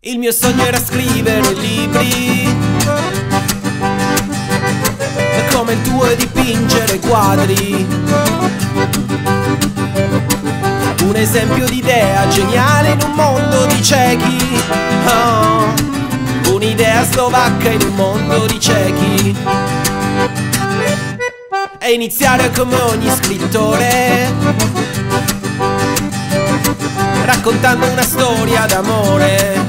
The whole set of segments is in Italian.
Il mio sogno era scrivere libri, come il tuo, e dipingere quadri. Un esempio di idea geniale in un mondo di ciechi. Oh, un'idea slovacca in un mondo di ciechi. E iniziare come ogni scrittore, raccontando una storia d'amore,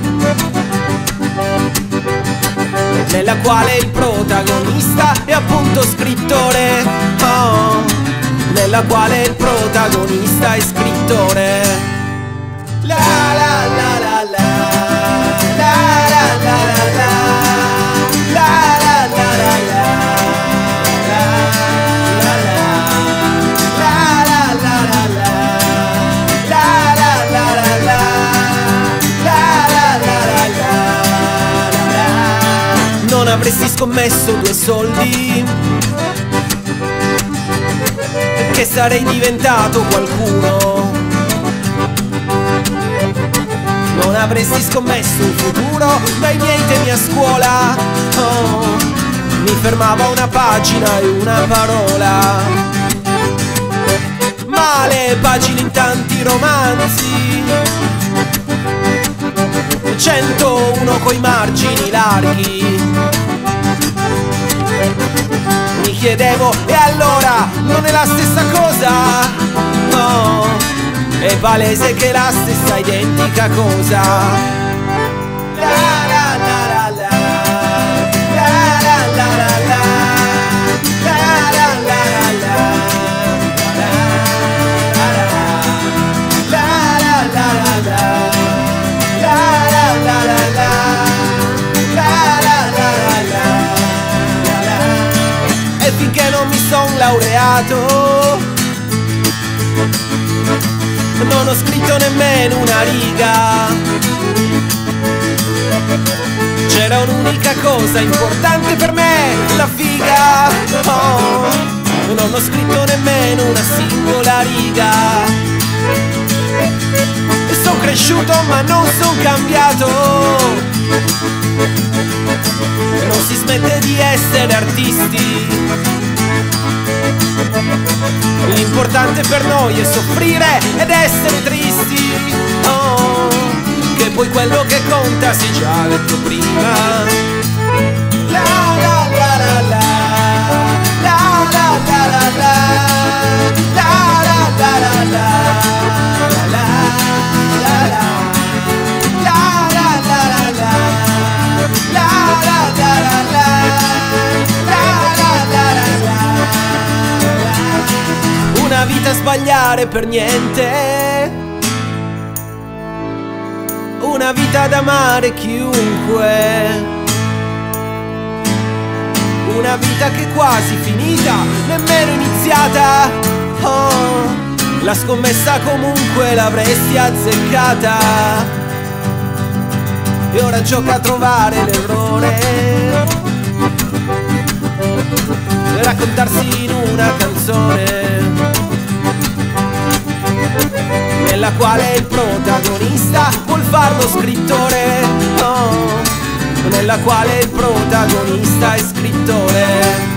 nella quale il protagonista è appunto scrittore. Oh, nella quale il protagonista è scrittore. La la la la la, la la la la la, la la la la la, la la la la la, la la la la la, la la la la la. Non avresti scommesso 2 soldi che sarei diventato qualcuno. Non avresti scommesso un futuro dai miei temi a scuola. Oh, mi fermava una pagina e una parola, ma le pagine in tanti romanzi, 101 coi margini larghi. Mi chiedevo, e allora non è la stessa cosa? No, è palese che è la stessa identica cosa. La la la la la, la la la la la, la la la la la, la la la la la, la la la la la, la la la la. E finché non mi son laureato non ho scritto nemmeno una riga. C'era un'unica cosa importante per me, la figa. Oh, non ho scritto nemmeno una singola riga. E son cresciuto ma non son cambiato. Non si smette di essere artisti. L'importante per noi è soffrire ed essere tristi. Oh, che poi quello che conta si è già detto prima. La la la la la, la la la la la, la la la la la, la la la la, la la la la la, la la la la la, la la la la la. Una vita a sbagliare per niente, una vita ad amare chiunque, una vita che è quasi finita, nemmeno iniziata. Oh, la scommessa comunque l'avresti azzeccata. E ora gioca a trovare l'errore, raccontarsi in una canzone, nella quale il protagonista vuol farlo scrittore. Oh, nella quale il protagonista è scrittore.